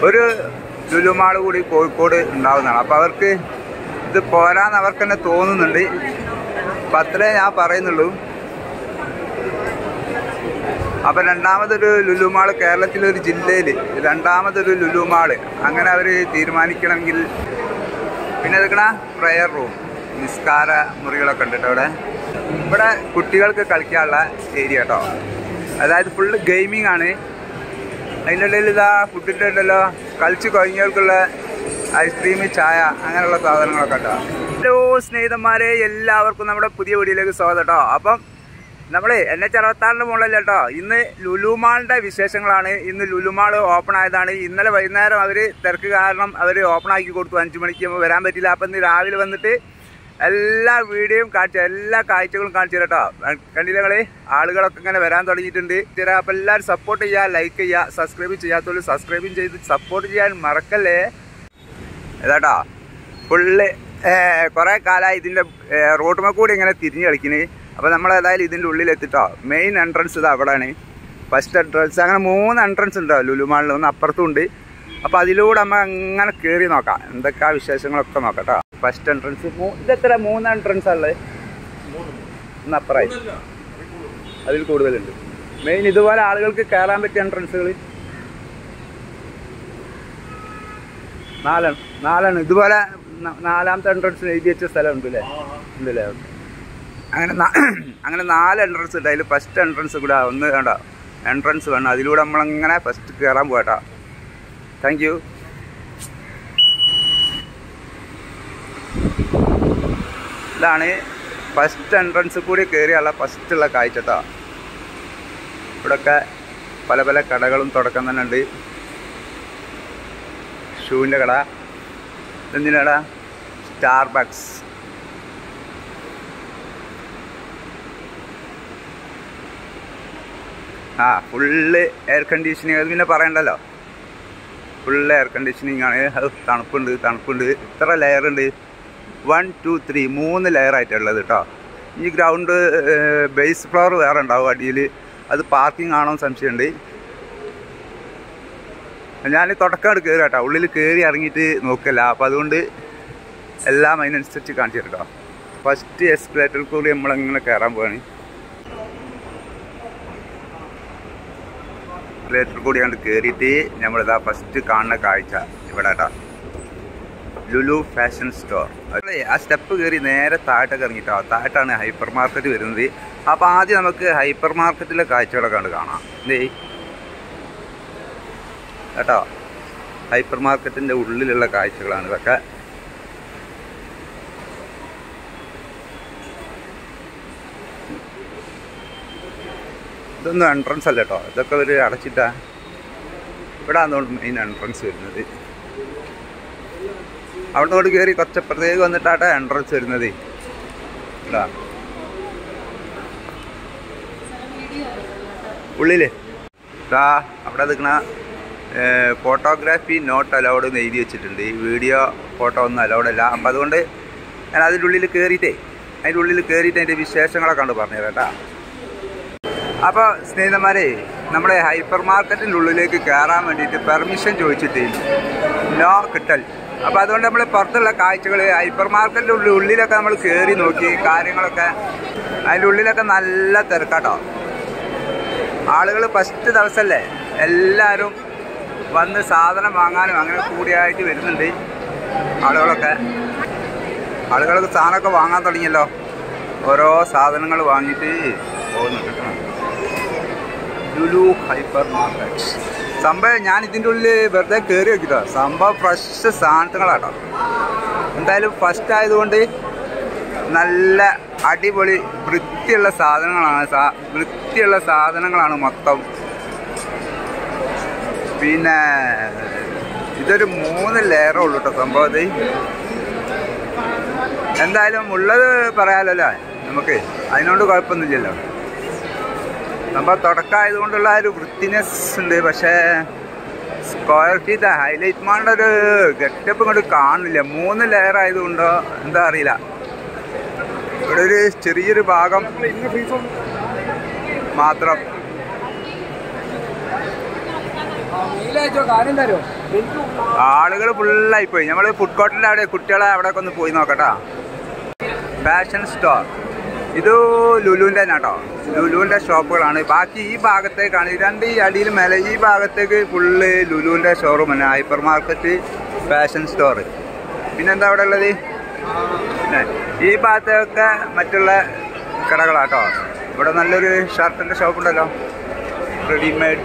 ഒരു ലുലു മാൾ കൂടി കോഴിക്കോട് ഉണ്ടാവുന്നതാണ്. അപ്പോൾ അവർക്ക് ഇത് പോരാന്ന് അവർക്ക് തന്നെ തോന്നുന്നുണ്ട്. അപ്പം അത്രേ ഞാൻ പറയുന്നുള്ളൂ. അപ്പം രണ്ടാമതൊരു ലുലു മാൾ കേരളത്തിലൊരു ജില്ലയിൽ രണ്ടാമതൊരു ലുലു മാൾ അങ്ങനെ അവർ തീരുമാനിക്കണമെങ്കിൽ പിന്നെ എടുക്കണ പ്രയർ റൂം നിസ്കാര മുറികളൊക്കെ ഉണ്ട് കേട്ടോ. ഇവിടെ കുട്ടികൾക്ക് കളിക്കാനുള്ള ഏരിയ കേട്ടോ. അതായത് ഫുള്ള് ഗെയിമിംഗ് ആണ്. അതിൻ്റെ ഇടയിൽ ഇതാ ഫുഡിൻ്റെ ഉണ്ടല്ലോ, കളിച്ച് കഴിഞ്ഞവർക്കുള്ള ഐസ്ക്രീം, ചായ അങ്ങനെയുള്ള സാധനങ്ങളൊക്കെ കേട്ടോ. ഹലോ സ്നേഹിതന്മാരെ, എല്ലാവർക്കും നമ്മുടെ പുതിയ വീഡിയോയിലേക്ക് സ്വാഗതം കേട്ടോ. അപ്പം നമ്മൾ NH66 മുകളിലല്ല കേട്ടോ. ഇന്ന് ലുലു മാളിൻ്റെ വിശേഷങ്ങളാണ്. ഇന്ന് ലുലു മാൾ ഓപ്പൺ ആയതാണ്. ഇന്നലെ വൈകുന്നേരം അവർ തിരക്ക് കാരണം അവർ ഓപ്പൺ ആക്കി കൊടുത്തു. 5 മണിക്ക് വരാൻ പറ്റില്ല. അപ്പം ഇന്ന് രാവിലെ വന്നിട്ട് എല്ലാ വീഡിയോയും എല്ലാ കാഴ്ചകളും കാണിച്ചു തരാം കേട്ടോ. കണ്ടില്ല നിങ്ങൾ, ആളുകളൊക്കെ ഇങ്ങനെ വരാൻ തുടങ്ങിയിട്ടുണ്ട്. അപ്പം എല്ലാവരും സപ്പോർട്ട് ചെയ്യുക, ലൈക്ക് ചെയ്യുക, സബ്സ്ക്രൈബ് ചെയ്യാത്തവരും സബ്സ്ക്രൈബും ചെയ്ത് സപ്പോർട്ട് ചെയ്യാൻ മറക്കല്ലേ. ഏതാട്ടോ ഫുള്ള് കുറേ കാലമായി ഇതിൻ്റെ റോട്ടുമ്മ കൂടി ഇങ്ങനെ തിരിഞ്ഞ് കളിക്കുന്നത്. അപ്പോൾ നമ്മൾ ഏതായാലും ഇതിൻ്റെ ഉള്ളിലെത്തിട്ടോ. മെയിൻ എൻട്രൻസ് ഇത് അവിടെയാണ്, ഫസ്റ്റ് എൻട്രൻസ്. അങ്ങനെ 3 എൻട്രൻസ് ഉണ്ടോ ലുലു മാളിൽ, ഒന്ന് അപ്പുറത്തും ഉണ്ട്. അപ്പോൾ അതിലൂടെ നമ്മൾ അങ്ങനെ കയറി നോക്കാം, എന്തൊക്കെ വിശേഷങ്ങളൊക്കെ നോക്കാം കേട്ടോ. ഫസ്റ്റ് എൻട്രൻസ് ഇതെത്ര 3 എൻട്രൻസ് ഉള്ളത്, ഒന്ന് അപ്പുറമായി അതിൽ കൂടുതലുണ്ട്. മെയിൻ ഇതുപോലെ ആളുകൾക്ക് കയറാൻ പറ്റിയ എൻട്രൻസുകൾ 4 ഇതുപോലെ 4ാമത്തെ എൻട്രൻസ് എഴുതി വെച്ച സ്ഥലം ഉണ്ടല്ലേ, ഉണ്ടല്ലേ. അങ്ങനെ 4 എൻട്രൻസ് ഉണ്ട്. അതിൽ ഫസ്റ്റ് എൻട്രൻസ് കൂടെ ഒന്ന് വേണ്ട എൻട്രൻസ് വേണം. അതിലൂടെ നമ്മളങ്ങനെ ഫസ്റ്റ് കയറാൻ പോകട്ടോ. Thank you. ഇതാണ് ഫസ്റ്റ് എൻട്രൻസ് കൂടി കയറിയുള്ള ഫസ്റ്റുള്ള കാഴ്ച കേട്ടോ. ഇവിടെയൊക്കെ പല പല കടകളും തുടക്കം തന്നെ ഉണ്ട്. ഷൂവിൻ്റെ കട, എന്തിൻ്റെ കട, സ്റ്റാർബക്സ്. ഫുള്ള് എയർ കണ്ടീഷനിങ്, അത് പിന്നെ പറയണ്ടല്ലോ. ഫുള്ള് എയർ കണ്ടീഷനിങ് ആണ്. അത് തണുപ്പുണ്ട്. ഇത്ര ലെയർ ഉണ്ട്, 1 2 3 3 ലെയറായിട്ടുള്ളത് കേട്ടോ. ഈ ഗ്രൗണ്ട് ബേസ് ഫ്ലോർ വേറെ ഉണ്ടാവും അടിയിൽ. അത് പാർക്കിംഗ് ആണോ സംശയമുണ്ട്. ഞാൻ തുടക്കം കയറി കേട്ടോ, ഉള്ളിൽ കയറി ഇറങ്ങിയിട്ട് നോക്കില്ല. അപ്പോൾ അതുകൊണ്ട് എല്ലാം അതിനനുസരിച്ച് കാണിച്ചു കേട്ടോ. ഫസ്റ്റ് എസ്കലേറ്ററിൽ കൂടി നമ്മളിങ്ങനെ കയറാൻ പോവാണ്. എസ്കലേറ്ററിൽ കൂടി കണ്ട് കയറിയിട്ട് നമ്മളിതാ ഫസ്റ്റ് കാണുന്ന കാഴ്ച ഇവിടെ കേട്ടോ, ലുലു ഫാഷൻ സ്റ്റോർ. ആ സ്റ്റെപ്പ് കയറി നേരെ താഴോട്ടൊക്കെ ഇറങ്ങിയിട്ടോ. താഴോട്ടാണ് ഹൈപ്പർ മാർക്കറ്റ് വരുന്നത്. അപ്പോൾ ആദ്യം നമുക്ക് ഹൈപ്പർ മാർക്കറ്റിലെ കാഴ്ചകളൊക്കെ കണ്ട് കാണാം. എന്തേ കേട്ടോ, ഹൈപ്പർ മാർക്കറ്റിൻ്റെ ഉള്ളിലുള്ള കാഴ്ചകളാണ് ഇതൊക്കെ. ഇതൊന്നും എൻട്രൻസ് അല്ല കേട്ടോ, ഇതൊക്കെ ഒരു അടച്ചിട്ടാ. ഇവിടെ ആണെന്നുകൊണ്ട് മെയിൻ എൻട്രൻസ് വരുന്നത്. അവിടെ നിന്ന് കയറി കുറച്ചപ്പുറത്തേക്ക് വന്നിട്ടാട്ടെ എൻട്രൻസ് വരുന്നത്. ഇതാ ഉള്ളിൽ അവിടെ നിൽക്കണ ഫോട്ടോഗ്രാഫി നോട്ട് അലൗഡ് എന്ന് എഴുതി വെച്ചിട്ടുണ്ട്. വീഡിയോ ഫോട്ടോ ഒന്നും അലൗഡല്ല. അപ്പം അതുകൊണ്ട് ഞാൻ അതിൻ്റെ ഉള്ളിൽ കയറിയിട്ടേ അതിൻ്റെ വിശേഷങ്ങളൊക്കെ കണ്ട് പറഞ്ഞുതരാം കേട്ടോ. അപ്പോൾ സ്നേഹിതന്മാരെ, നമ്മുടെ ഹൈപ്പർ മാർക്കറ്റിൻ്റെ ഉള്ളിലേക്ക് കയറാൻ വേണ്ടിയിട്ട് പെർമിഷൻ ചോദിച്ചിട്ട് നോ കിട്ടൽ. അപ്പോൾ അതുകൊണ്ട് നമ്മൾ പുറത്തുള്ള കാഴ്ചകൾ ഹൈപ്പർ മാർക്കറ്റിൻ്റെ ഉള്ളിലൊക്കെ നമ്മൾ കയറി നോക്കി കാര്യങ്ങളൊക്കെ. അതിൻ്റെ ഉള്ളിലൊക്കെ നല്ല തിരക്കാട്ടോ. ആളുകൾ ഫസ്റ്റ് ദിവസമല്ലേ, എല്ലാവരും വന്ന് സാധനം വാങ്ങാനും അങ്ങനെ കൂടിയായിട്ട് വരുന്നുണ്ട്. ആളുകളൊക്കെ സാധനമൊക്കെ വാങ്ങാൻ തുടങ്ങിയല്ലോ. ഓരോ സാധനങ്ങൾ വാങ്ങിയിട്ട് പോകുന്നുണ്ട്. ലുലു ഹൈപ്പർ മാർക്കറ്റ് സംഭവം ഞാൻ ഇതിൻ്റെ ഉള്ളിൽ വെറുതെ കയറി വെക്കിട്ടോ. സംഭവം ഫ്രഷ് സാധനങ്ങളാട്ടോ. എന്തായാലും ഫസ്റ്റ് ആയതുകൊണ്ട് നല്ല അടിപൊളി വൃത്തിയുള്ള സാധനങ്ങളാണ് മൊത്തം. പിന്നെ ഇതൊരു 3 ലെയറേ ഉള്ളൂ കേട്ടോ സംഭവം. എന്തായാലും ഉള്ളത് പറയാമല്ലോ നമുക്ക്, അതിനോട് കുഴപ്പമൊന്നുമില്ലല്ലോ. സംഭവം തുടക്കമായതുകൊണ്ടുള്ള ഒരു വൃത്തിനെസ് ഉണ്ട്. പക്ഷേ സ്ക്വയർ ഫീറ്റ് ഹൈലൈറ്റ് മാളിൻ്റെ ഒരു ഗെറ്റപ്പ് ഇങ്ങോട്ട് കാണില്ല. 3 ലെയർ ആയതുകൊണ്ടോ എന്താ അറിയില്ല. ഇവിടെ ഒരു ചെറിയൊരു ഭാഗം മാത്രം. ആളുകൾ ഫുള്ളായി പോയി. നമ്മൾ ഫുഡ് കോർട്ടിൻ്റെ അവിടെ കുട്ടികളെ അവിടെയൊക്കെ ഒന്ന് പോയി നോക്കട്ടോ. ഫാഷൻ സ്റ്റോർ ഇത് ലുലുവിൻ്റെ തന്നെ കേട്ടോ. ലുലുവിൻ്റെ ഷോപ്പുകളാണ്. ബാക്കി ഈ ഭാഗത്തേക്കാണ്, രണ്ട് ഈ അടിയിൽ മേലെ ഈ ഭാഗത്തേക്ക് ഫുള്ള് ലുലുവിൻ്റെ ഷോറൂം തന്നെ. Hypermarket, fashion store. പിന്നെന്താ അവിടെ ഉള്ളത്? ഈ ഭാഗത്തൊക്കെ മറ്റുള്ള കടകളാട്ടോ. ഇവിടെ നല്ലൊരു ഷർട്ടിൻ്റെ ഷോപ്പുണ്ടല്ലോ, റെഡിമെയ്ഡ്.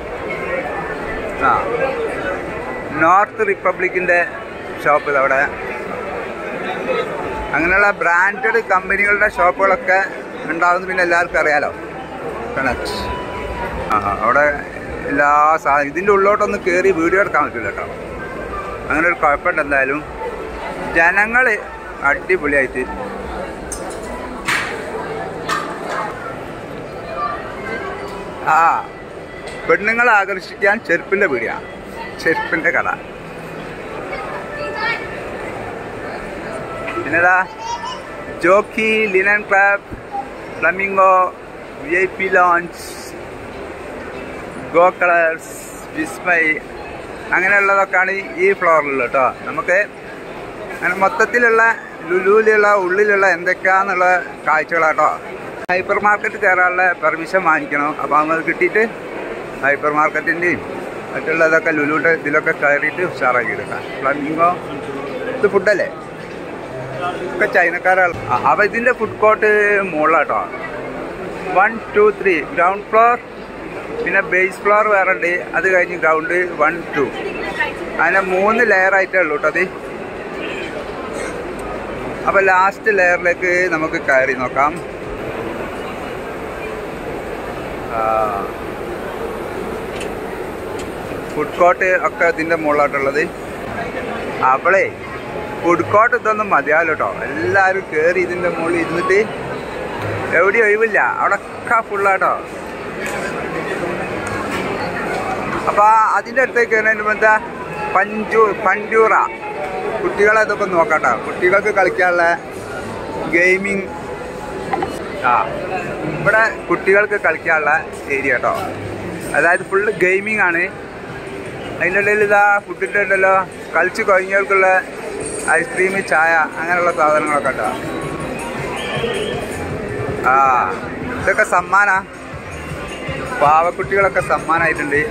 നോർത്ത് റിപ്പബ്ലിക്കിൻ്റെ ഷോപ്പ് ഇതവിടെ. അങ്ങനെയുള്ള ബ്രാൻഡഡ് കമ്പനികളുടെ ഷോപ്പുകളൊക്കെ ഉണ്ടാകുന്നു. പിന്നെ എല്ലാവർക്കും അറിയാലോ കണക്ട്. അവിടെ എല്ലാ സാധനം ഇതിൻ്റെ ഉള്ളോട്ടൊന്ന് കയറി വീഡിയോ എടുക്കാൻ പറ്റില്ല കേട്ടോ. അങ്ങനെ ഒരു കുഴപ്പമുണ്ട്. എന്തായാലും ജനങ്ങൾ അടിപൊളിയായിട്ട്. പെണ്ണുങ്ങളെ ആകർഷിക്കാൻ ചെരുപ്പിൻ്റെ പീടിയാണ്, ചെരുപ്പിൻ്റെ കട. പിന്നെതാ Jockey, Linen Club, Flamingo, VIP lounge, Go Colors, Vismay, അങ്ങനെയുള്ളതൊക്കെയാണ് ഈ ഫ്ലോറിലുള്ളത് കേട്ടോ. നമുക്ക് അങ്ങനെ മൊത്തത്തിലുള്ള ലുലുവിലുള്ള ഉള്ളിലുള്ള എന്തൊക്കെയാണെന്നുള്ള കാഴ്ചകളാട്ടോ. ഹൈപ്പർ മാർക്കറ്റ് കയറാനുള്ള പെർമിഷൻ വാങ്ങിക്കണം. അപ്പോൾ അത് കിട്ടിയിട്ട് ഹൈപ്പർ മാർക്കറ്റിൻ്റെയും മറ്റുള്ളതൊക്കെ ലുലുവിൻ്റെ ഇതിലൊക്കെ കയറിയിട്ട് ഉഷാറാക്കി എടുക്കാം. ഫ്ലമിംഗോ ഇത് ഫുഡല്ലേ, ഒക്കെ ചൈനക്കാരാണ്. അപ്പോൾ ഇതിൻ്റെ ഫുഡ് കോർട്ട് മുകളിലാട്ടോ. 1, 2, 3 ഗ്രൗണ്ട് ഫ്ലോർ, പിന്നെ ബേസ് ഫ്ലോർ വേറെ ഉണ്ട്. അത് കഴിഞ്ഞ് ഗ്രൗണ്ട് 1, 2 അങ്ങനെ 3 ലെയറായിട്ടേ ഉള്ളൂ കേട്ടോ അത്. അപ്പോൾ ലാസ്റ്റ് ലെയറിലേക്ക് നമുക്ക് കയറി നോക്കാം. ഫുഡ് കോർട്ട് ഒക്കെ ഇതിൻ്റെ മുകളിലായിട്ടുള്ളത്. അപ്പോളേ ഫുഡ് കോർട്ട് ഇതൊന്നും മതിയാവല്ലോ കേട്ടോ. എല്ലാവരും കയറി ഇതിൻ്റെ മുകളിൽ ഇരുന്നിട്ട് എവിടെയും ഒഴിവില്ല, അവിടെ ഒക്കെ ഫുള്ളാട്ടോ. അപ്പോൾ അതിൻ്റെ അടുത്തേക്ക് കയറുന്നതിന് എന്താ പഞ്ചൂറ കുട്ടികളെ ഇതൊക്കെ നോക്കാട്ടോ. കുട്ടികൾക്ക് കളിക്കാനുള്ള ഗെയിമിങ്. ഇവിടെ കുട്ടികൾക്ക് കളിക്കാനുള്ള ഏരിയ കേട്ടോ. അതായത് ഫുള്ള് ഗെയിമിംഗ് ആണ്. അതിൻ്റെ ഇടയിൽ ഇതാ ഫുഡിൻ്റെ ഉണ്ടല്ലോ, കളിച്ച് കഴിഞ്ഞവർക്കുള്ള ഐസ്ക്രീം, ചായ, അങ്ങനെയുള്ള സാധനങ്ങളൊക്കെ ഉണ്ടോ. ഇതൊക്കെ സമ്മാന, പാവക്കുട്ടികളൊക്കെ സമ്മാനമായിട്ടുണ്ട്.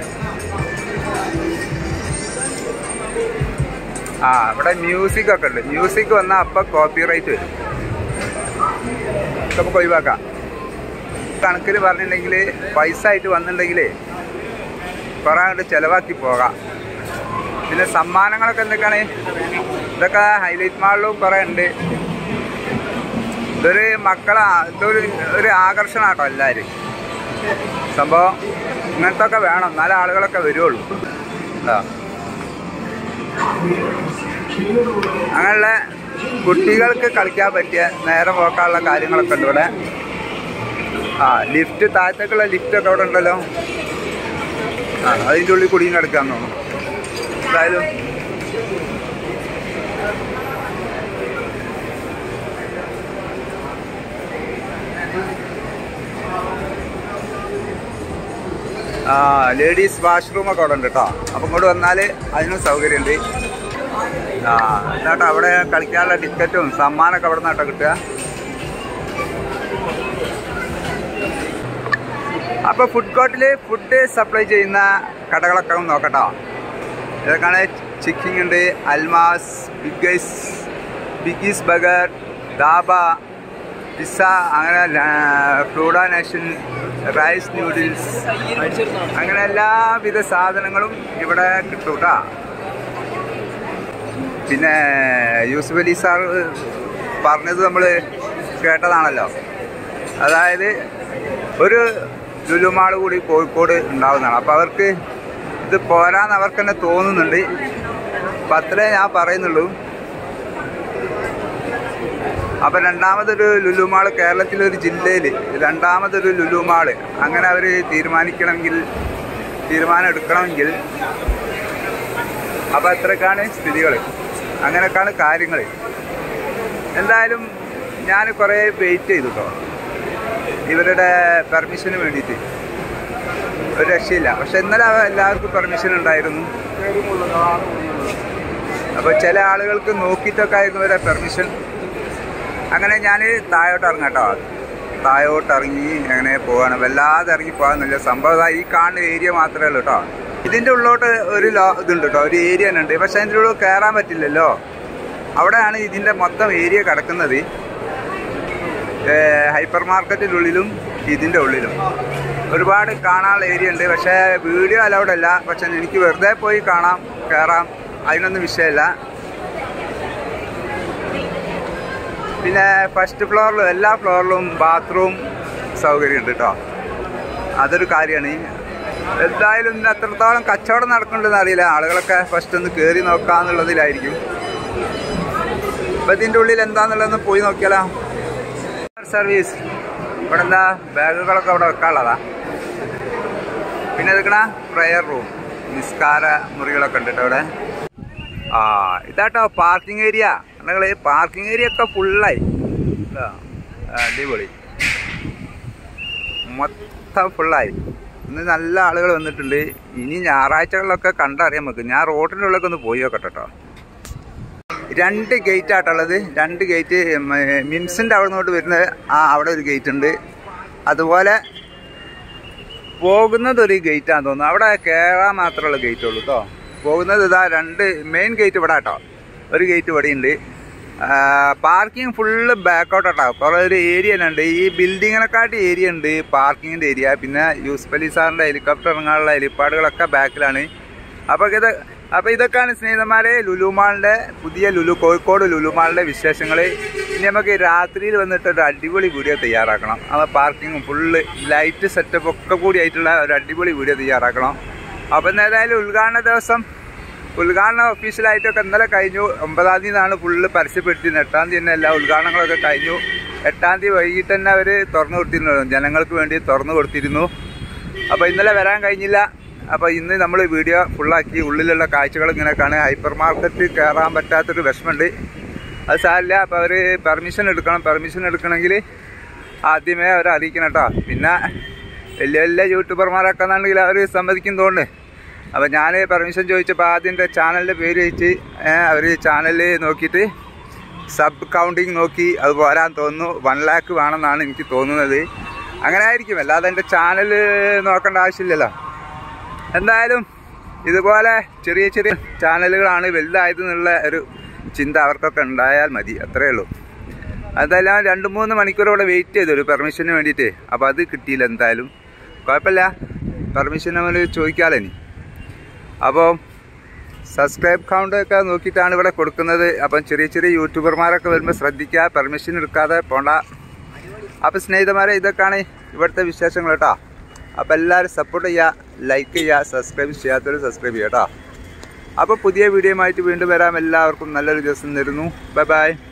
ഇവിടെ മ്യൂസിക് ഒക്കെ ഉണ്ട്. മ്യൂസിക് വന്നാൽ അപ്പം കോപ്പിറൈറ്റ് വരും. നമുക്ക് ഒഴിവാക്കാം. കണക്കിൽ പറഞ്ഞിട്ടുണ്ടെങ്കിൽ പൈസ ആയിട്ട് വന്നിട്ടുണ്ടെങ്കിൽ കുറേ അങ്ങോട്ട് ചിലവാക്കി പോകാം. പിന്നെ സമ്മാനങ്ങളൊക്കെ എന്തൊക്കെയാണ്? ഇതൊക്കെ ഹൈലൈറ്റ് മാളിലും കുറേ ഉണ്ട്. ഇതൊരു ഇതൊരു ആകർഷണമാട്ടോ എല്ലാവരും. സംഭവം ഇങ്ങനത്തെ ഒക്കെ വേണം, എന്നാലേ ആളുകളൊക്കെ വരുള്ളൂ. അങ്ങനെയുള്ള കുട്ടികൾക്ക് കളിക്കാൻ പറ്റിയ നേരം പോക്കാനുള്ള കാര്യങ്ങളൊക്കെ ഉണ്ട് ഇവിടെ. ലിഫ്റ്റ്, താഴത്തേക്കുള്ള ലിഫ്റ്റൊക്കെ അവിടെ ഉണ്ടല്ലോ. അതിൻ്റെ ഉള്ളിൽ കുടിയും കിടക്കാന്ന് തോന്നുന്നു. എന്തായാലും ലേഡീസ് വാഷ്റൂമൊക്കെ അവിടെ ഉണ്ട് കേട്ടോ. അപ്പം ഇങ്ങോട്ട് വന്നാൽ അതിനും സൗകര്യമുണ്ട്. എന്നിട്ട് അവിടെ കളിക്കാനുള്ള ടിക്കറ്റും സമ്മാനമൊക്കെ അവിടെ നിന്നാട്ടോ കിട്ടുക. അപ്പോൾ ഫുഡ് കോർട്ടിൽ ഫുഡ് സപ്ലൈ ചെയ്യുന്ന കടകളൊക്കെ നോക്കട്ടോ. ഇതൊക്കെയാണ് ചിക്കിങ് ഉണ്ട്, Almas, Biggies Burger, dhaba, pizza, അങ്ങനെ ഫ്ലൂഡ നേഷൻ, റൈസ് നൂഡിൽസ്, അങ്ങനെ എല്ലാവിധ സാധനങ്ങളും ഇവിടെ കിട്ടും കേട്ടോ. പിന്നെ യൂസുഫ് അലി സാർ പറഞ്ഞത് നമ്മൾ കേട്ടതാണല്ലോ. അതായത് ഒരു ലുലുമാൾ കൂടി കോഴിക്കോട് ഉണ്ടാവുന്നതാണ്. അപ്പോൾ അവർക്ക് ഇത് പോരാന്ന് അവർക്ക് തന്നെ തോന്നുന്നുണ്ട്. അപ്പം അത്രേ ഞാൻ പറയുന്നുള്ളൂ. അപ്പം രണ്ടാമതൊരു ലുലുമാൾ, കേരളത്തിലൊരു ജില്ലയിൽ രണ്ടാമതൊരു ലുലുമാൾ അങ്ങനെ അവർ തീരുമാനം എടുക്കണമെങ്കിൽ അപ്പോൾ അത്രക്കാണ് സ്ഥിതികൾ, അങ്ങനെയൊക്കെയാണ് കാര്യങ്ങൾ. എന്തായാലും ഞാൻ കുറേ വെയിറ്റ് ചെയ്തു കേട്ടോ ഇവരുടെ പെർമിഷന് വേണ്ടിയിട്ട്. ഒരു രക്ഷയില്ല. പക്ഷെ ഇന്നലെ എല്ലാവർക്കും പെർമിഷൻ ഉണ്ടായിരുന്നു. അപ്പോൾ ചില ആളുകൾക്ക് നോക്കിയിട്ടൊക്കെ ആയിരുന്നു വരെ പെർമിഷൻ. അങ്ങനെ ഞാൻ താഴോട്ട് ഇറങ്ങാം കേട്ടോ. താഴോട്ട് ഇറങ്ങി അങ്ങനെ പോവാണ്. വല്ലാതെ ഇറങ്ങി പോകാമെന്നില്ല. സംഭവം ഈ കാണുന്ന ഏരിയ മാത്രമേ ഉള്ളൂ കേട്ടോ. ഇതിൻ്റെ ഉള്ളോട്ട് ഒരു ഇതുണ്ട് കേട്ടോ, ഒരു ഏരിയ തന്നെ ഉണ്ട്. പക്ഷേ അതിൻ്റെ ഉള്ളിൽ കയറാൻ പറ്റില്ലല്ലോ. അവിടെയാണ് ഇതിൻ്റെ മൊത്തം ഏരിയ കിടക്കുന്നത്. ഹൈപ്പർ മാർക്കറ്റിനുള്ളിലും ഇതിൻ്റെ ഉള്ളിലും ഒരുപാട് കാണാനുള്ള ഏരിയ ഉണ്ട്. പക്ഷേ വീഡിയോ അലൗഡ് അല്ല. പക്ഷെ എനിക്ക് വെറുതെ പോയി കാണാം, കയറാം, അതിനൊന്നും വിഷയമില്ല. പിന്നെ ഫസ്റ്റ് ഫ്ലോറിലും എല്ലാ ഫ്ലോറിലും ബാത്റൂം സൗകര്യം ഉണ്ട് കേട്ടോ. അതൊരു കാര്യമാണ്. എന്തായാലും ഇന്ന് എത്രത്തോളം കച്ചവടം നടക്കുന്നുണ്ടെന്ന് അറിയില്ല. ആളുകളൊക്കെ ഫസ്റ്റ് ഒന്ന് കയറി നോക്കാന്നുള്ളതിലായിരിക്കും. അപ്പം ഇതിൻ്റെ ഉള്ളിൽ എന്താണെന്നുള്ളതൊന്ന് പോയി നോക്കിയാലോ. സർവീസ് ഇവിടെ എന്താ ബാഗുകളൊക്കെ അവിടെ വെക്കാനുള്ളതാ. പിന്നെ എടുക്കണ പ്രയർ റൂം, നിസ്കാര മുറികളൊക്കെ ഉണ്ട് കേട്ടോ ഇവിടെ. ഇതാട്ടോ പാർക്കിംഗ് ഏരിയ. നിങ്ങൾ പാർക്കിംഗ് ഏരിയ ഒക്കെ ഫുള്ളായി. അടിപൊളി, മൊത്തം ഫുള്ളായി. ഇന്ന് നല്ല ആളുകൾ വന്നിട്ടുണ്ട്. ഇനി ഞായറാഴ്ചകളിലൊക്കെ കണ്ടറിയാൻ നമുക്ക്. ഞാൻ റോഡിൻ്റെ ഉള്ളിലൊക്കെ ഒന്ന് പോയി നോക്കട്ടെ കേട്ടോ. 2 ഗേറ്റ് ആട്ടുള്ളത്. 2 ഗേറ്റ് മിംസിൻ്റെ അവിടെ നിന്നോട്ട് വരുന്നത്. അവിടെ ഒരു ഗേറ്റ് ഉണ്ട്. അതുപോലെ പോകുന്നതൊരു ഗേറ്റാന്ന് തോന്നുന്നു. അവിടെ കയറാൻ മാത്രമുള്ള ഗേറ്റ് ഉള്ളൂ കേട്ടോ. പോകുന്നത് ഇതാ 2 മെയിൻ ഗേറ്റ് ഇവിടെ കേട്ടോ. ഒരു ഗേറ്റ് ഇവിടെ ഉണ്ട്. പാർക്കിംഗ് ഫുള്ള് ബാക്കൗട്ടാട്ടോ. കുറേ ഒരു ഏരിയ തന്നെ ഉണ്ട്. ഈ ബിൽഡിങ്ങിനെക്കാട്ടി ഏരിയ ഉണ്ട് പാർക്കിങ്ങിൻ്റെ ഏരിയ. പിന്നെ യൂസുഫ് അലി സാറിൻ്റെ ഹെലികോപ്റ്റർ ഇറങ്ങാനുള്ള ഹെലിപ്പാഡുകളൊക്കെ ബാക്കിലാണ്. അപ്പോൾ ഇതൊക്കെയാണ് സ്നേഹിതന്മാരെ ലുലുമാളിൻ്റെ പുതിയ കോഴിക്കോട് ലുലുമാളിൻ്റെ വിശേഷങ്ങൾ. ഇനി നമുക്ക് രാത്രിയിൽ വന്നിട്ട് ഒരു അടിപൊളി വീഡിയോ തയ്യാറാക്കണം. അത് പാർക്കിങ്ങും ഫുള്ള് ലൈറ്റ് സെറ്റപ്പ് ഒക്കെ കൂടി ആയിട്ടുള്ള ഒരു അടിപൊളി വീഡിയോ തയ്യാറാക്കണം. അപ്പം ഏതായാലും ഉദ്ഘാടനം ഒഫീഷ്യലായിട്ടൊക്കെ ഇന്നലെ കഴിഞ്ഞു. 9-ാം തീയതിയാണ് ഫുള്ള് പരസ്യപ്പെടുത്തിയിരുന്നത്. 8-ാം തീയതി തന്നെ എല്ലാ ഉദ്ഘാടനങ്ങളൊക്കെ കഴിഞ്ഞു. 8-ാം തീയതി വൈകിട്ട് തന്നെ അവർ തുറന്നു കൊടുത്തിരുന്നു, ജനങ്ങൾക്ക് വേണ്ടി തുറന്നു കൊടുത്തിരുന്നു. അപ്പോൾ ഇന്നലെ വരാൻ കഴിഞ്ഞില്ല. അപ്പോൾ ഇന്ന് നമ്മൾ വീഡിയോ ഫുള്ളാക്കി. ഉള്ളിലുള്ള കാഴ്ചകൾ ഇങ്ങനെയൊക്കെയാണ്. ഹൈപ്പർ മാർക്കറ്റ് കയറാൻ പറ്റാത്തൊരു വിഷമമുണ്ട്. അത് സാരില്ല. അപ്പോൾ അവർ പെർമിഷൻ എടുക്കണം. പെർമിഷൻ എടുക്കണമെങ്കിൽ ആദ്യമേ അവരെ അറിയിക്കണം കേട്ടോ. പിന്നെ വലിയ യൂട്യൂബർമാരൊക്കെ എന്നുണ്ടെങ്കിൽ അവർ സമ്മതിക്കും തോന്നുന്നു. അപ്പോൾ ഞാൻ പെർമിഷൻ ചോദിച്ചപ്പോൾ ആദ്യം എൻ്റെ ചാനലിൻ്റെ പേര് ചോദിച്ച് അവർ ചാനൽ നോക്കിയിട്ട് സബ് കൗണ്ടിങ് നോക്കി. അത് പോരാൻ തോന്നുന്നു. 1 ലാക്ക് വേണമെന്നാണ് എനിക്ക് തോന്നുന്നത്. അങ്ങനെ ആയിരിക്കും. അല്ലാതെ എൻ്റെ ചാനൽ നോക്കേണ്ട ആവശ്യമില്ലല്ലോ. എന്തായാലും ഇതുപോലെ ചെറിയ ചെറിയ ചാനലുകളാണ് വലുതായതെന്നുള്ള ഒരു ചിന്ത അവർക്കൊക്കെ ഉണ്ടായാൽ മതി. അത്രയേ ഉള്ളൂ. അതെല്ലാം 2-3 മണിക്കൂർ ഇവിടെ വെയിറ്റ് ചെയ്തു ഒരു പെർമിഷന് വേണ്ടിയിട്ട്. അപ്പോൾ അത് കിട്ടിയില്ല. എന്തായാലും കുഴപ്പമില്ല, പെർമിഷൻ നമ്മൾ ചോദിക്കാമല്ലോ ഇനി. അപ്പോൾ സബ്സ്ക്രൈബ് കൗണ്ടൊക്കെ നോക്കിയിട്ടാണ് ഇവിടെ കൊടുക്കുന്നത്. അപ്പം ചെറിയ യൂട്യൂബർമാരൊക്കെ വരുമ്പോൾ ശ്രദ്ധിക്കുക, പെർമിഷൻ എടുക്കാതെ പോണ്ട. അപ്പോൾ സ്നേഹിതന്മാരെ ഇതൊക്കെയാണ് ഇവിടുത്തെ വിശേഷങ്ങൾ കേട്ടോ. അപ്പോൾ എല്ലാവരും സപ്പോർട്ട് ചെയ്യുക, ലൈക്ക് ചെയ്യുക, സബ്സ്ക്രൈബ് ചെയ്യാത്തവർ സബ്സ്ക്രൈബ് ചെയ്യുക കേട്ടോ. അപ്പോൾ പുതിയ വീഡിയോയുമായിട്ട് വീണ്ടും വരാം. എല്ലാവർക്കും നല്ലൊരു ദിവസം തരുന്നു. Bye by.